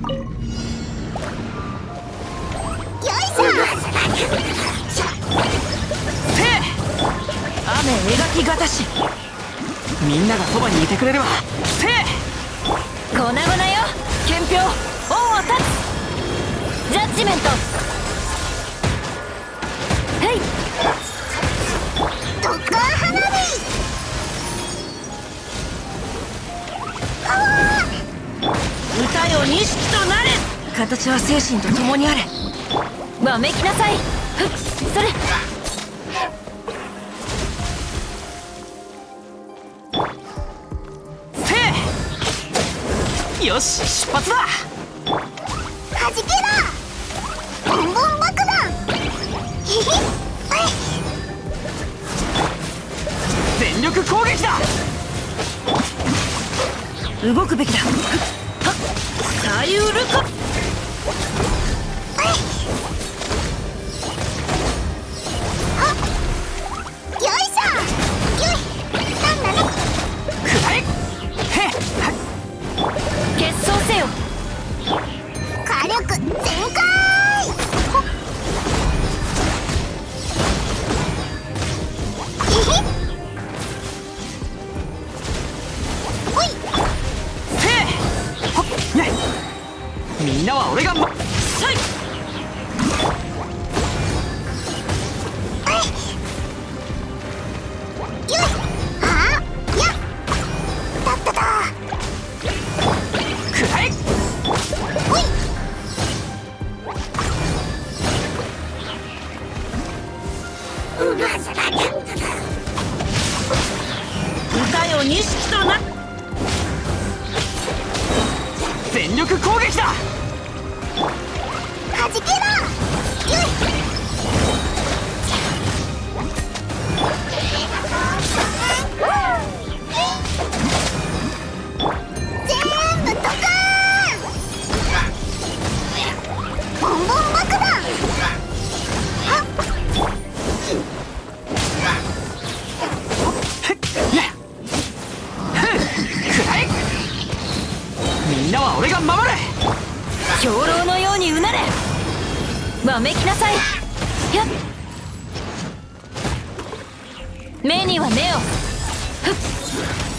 雨描きがたし、みんながそばにいてくれれば。せえ粉々よ、憲兵恩を断つ。ジャッジメント。へいドッカー花火。歌よ錦となれ。形は精神と共にあれ。わめきなさい。ふっそれ。よし出発だ。はじけろボンボン爆弾。へへ全力攻撃だ。動くべきだ。はっ左右ルコ。火力全開。ほいせえほっね。みんなは俺がさい。よいあやだっただ。くらえほい。歌よ錦とな。全力攻撃だ。はじけろよい全部ドカーン。ボンボン爆弾。はっみんなは俺が守れ。兵糧のようにうなれ。わめきなさい。やっ目には目を。ふっ